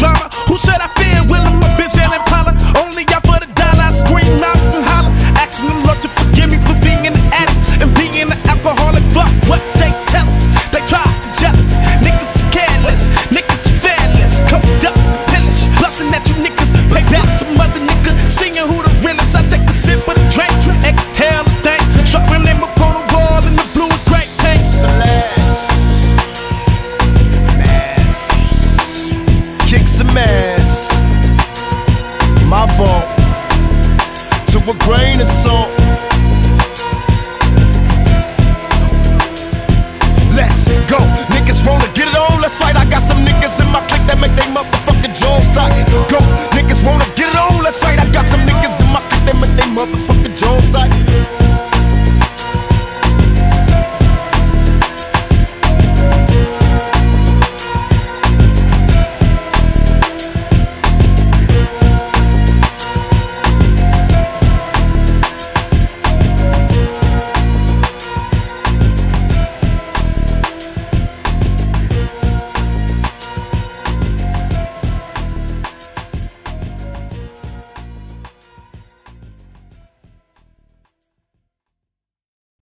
drama. Who should I fear? Willing my bitch and Impala. Only out for the dollar, I scream out and holler. Asking the Lord to forgive me for being an addict and being an alcoholic. Fuck what they tell us. They try to jealous. Niggas careless, niggas fearless, coked up, pillish. Lusting at you niggas, pay back some other nigga. Singing who the realest. I take a sip of the drink, exhale the thing. Drop my name up on the wall in the blue and gray paint. Kick some ass. My fault. To a grave.